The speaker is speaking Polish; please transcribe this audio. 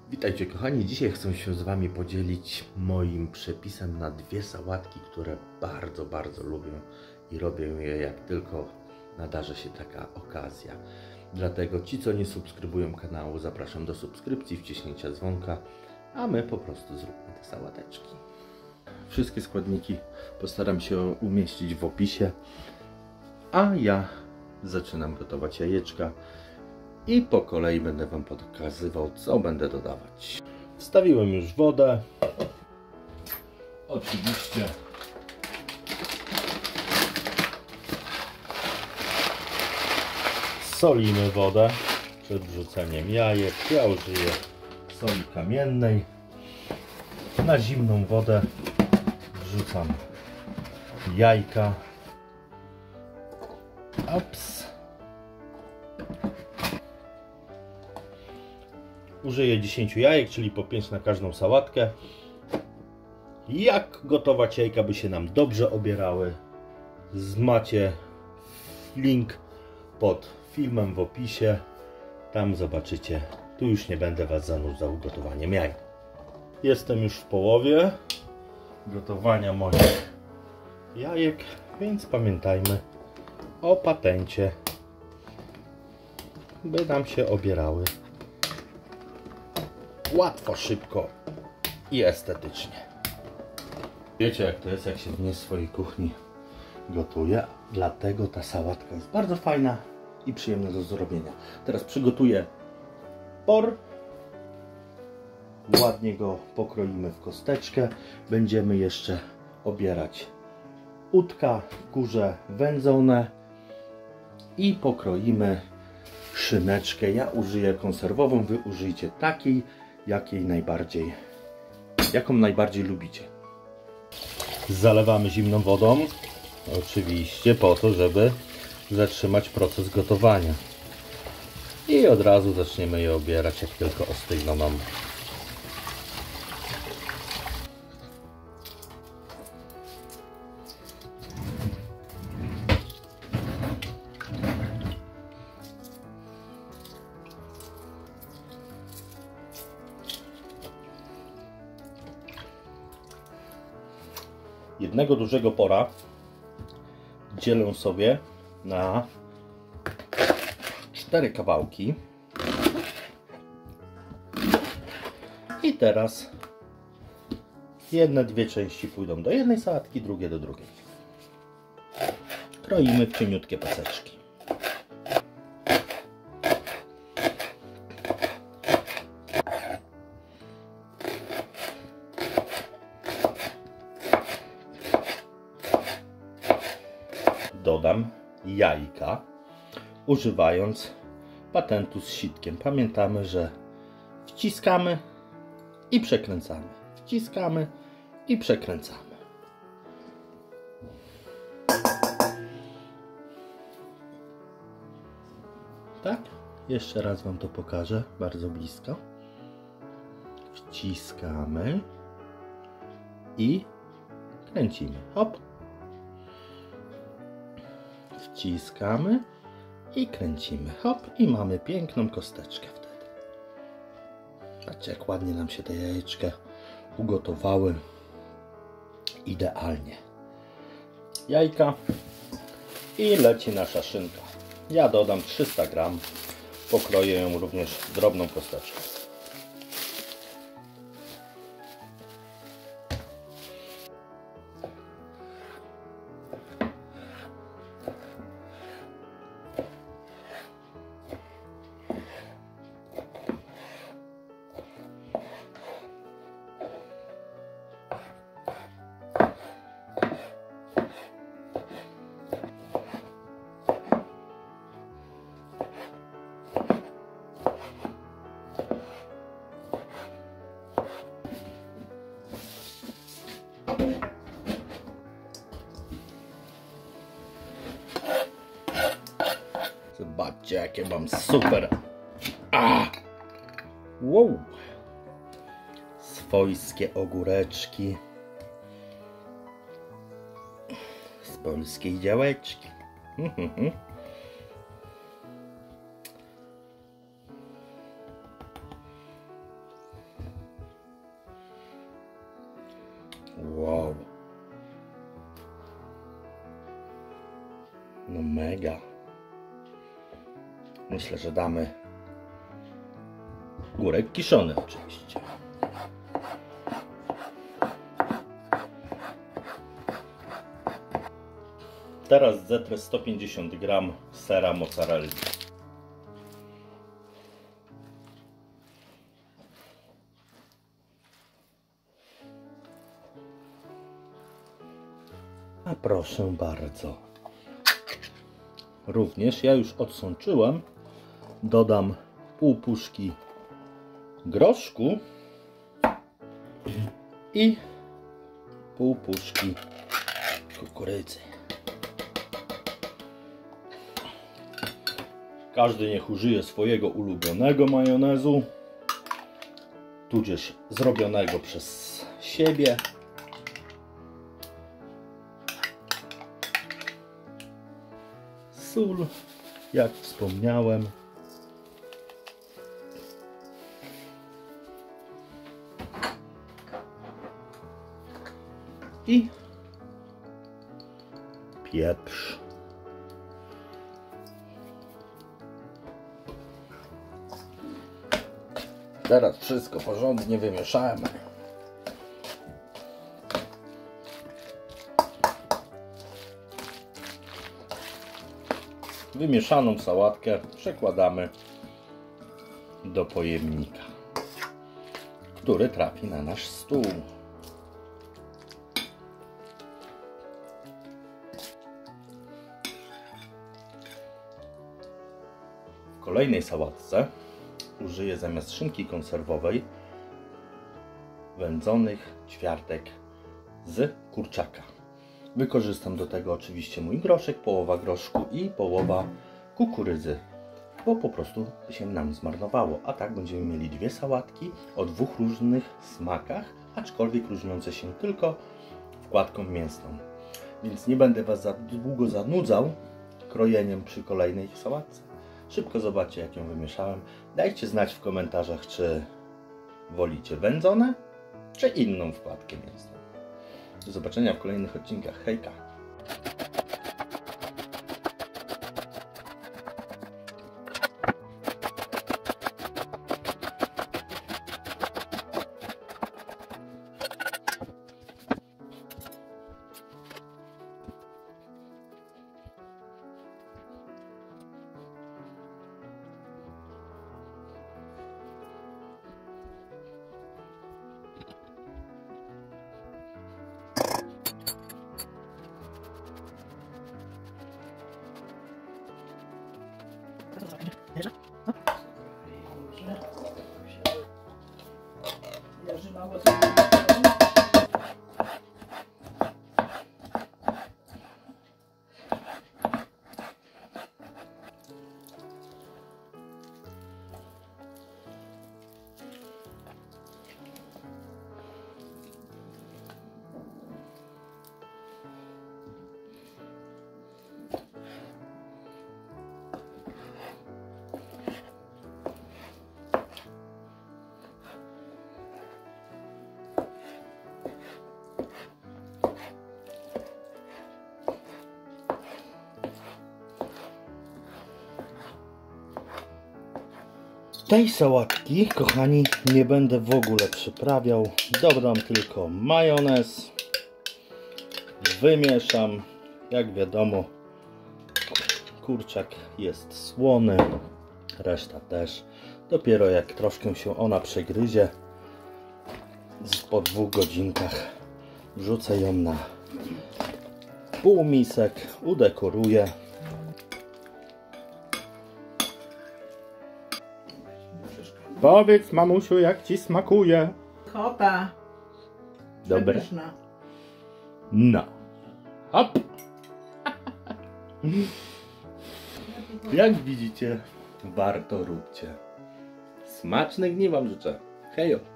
Witajcie kochani, dzisiaj chcę się z Wami podzielić moim przepisem na dwie sałatki, które bardzo lubię i robię je jak tylko nadarzy się taka okazja. Dlatego ci, co nie subskrybują kanału, zapraszam do subskrypcji, wciśnięcia dzwonka, a my po prostu zróbmy te sałateczki. Wszystkie składniki postaram się umieścić w opisie, a ja zaczynam gotować jajeczka. I po kolei będę Wam pokazywał, co będę dodawać. Wstawiłem już wodę. Oczywiście solimy wodę przed wrzuceniem jajek. Ja użyję soli kamiennej. Na zimną wodę wrzucam jajka. Ups. Użyję 10 jajek, czyli po 5 na każdą sałatkę. Jak gotować jajka, by się nam dobrze obierały? Macie link pod filmem w opisie. Tam zobaczycie. Tu już nie będę Was zanudzał gotowaniem jaj. Jestem już w połowie gotowania moich jajek, więc pamiętajmy o patencie, by nam się obierały łatwo, szybko i estetycznie. Wiecie, jak to jest, jak się w swojej kuchni gotuje. Dlatego ta sałatka jest bardzo fajna i przyjemna do zrobienia. Teraz przygotuję por. Ładnie go pokroimy w kosteczkę. Będziemy jeszcze obierać udka, kurze wędzone i pokroimy szyneczkę. Ja użyję konserwową, Wy użyjcie takiej, jaką najbardziej lubicie. Zalewamy zimną wodą, oczywiście po to, żeby zatrzymać proces gotowania. I od razu zaczniemy je obierać, jak tylko ostygną nam. Jednego dużego pora dzielę sobie na 4 kawałki. I teraz dwie części pójdą do jednej sałatki, drugie do drugiej. Kroimy w cieniutkie paseczki. Dodam jajka, używając patentu z sitkiem. Pamiętamy, że wciskamy i przekręcamy. Wciskamy i przekręcamy. Tak? Jeszcze raz Wam to pokażę bardzo blisko. Wciskamy i kręcimy. Hop. Wciskamy i kręcimy. Hop. I mamy piękną kosteczkę wtedy. Patrzcie, jak ładnie nam się te jajeczka ugotowały. Idealnie. Jajka. I leci nasza szynka. Ja dodam 300 gram. Pokroję ją również drobną kosteczką. Zobaczcie, jakie mam super. Wow. Swojskie ogóreczki z polskiej działeczki. Mega. Myślę, że damy górek kiszony oczywiście. Teraz zetrę 150 g sera mozzarelli. A proszę bardzo. Również ja już odsączyłem. Dodam pół puszki groszku i pół puszki kukurydzy. Każdy niech użyje swojego ulubionego majonezu, tudzież zrobionego przez siebie. Sól, jak wspomniałem. I pieprz. Teraz wszystko porządnie wymieszamy. Wymieszaną sałatkę przekładamy do pojemnika, który trafi na nasz stół. W kolejnej sałatce użyję zamiast szynki konserwowej wędzonych ćwiartek z kurczaka. Wykorzystam do tego oczywiście mój groszek, połowa groszku i połowa kukurydzy, bo po prostu by się nam zmarnowało. A tak będziemy mieli dwie sałatki o dwóch różnych smakach, aczkolwiek różniące się tylko wkładką mięsną. Więc nie będę Was za długo zanudzał krojeniem przy kolejnej sałatce. Szybko zobaczcie, jak ją wymieszałem. Dajcie znać w komentarzach, czy wolicie wędzone, czy inną wkładkę mięsną. Do zobaczenia w kolejnych odcinkach. Hejka! Leży mało. Tej sałatki, kochani, nie będę w ogóle przyprawiał. Dodam tylko majonez. Wymieszam. Jak wiadomo, kurczak jest słony. Reszta też. Dopiero jak troszkę się ona przegryzie, po 2 godzinkach wrzucę ją na półmisek, udekoruję. Powiedz, mamusiu, jak ci smakuje. Chota. Dobre. Przepyszna. No. Hop. Jak widzicie, warto róbcie. Smacznych dni wam życzę. Hejo.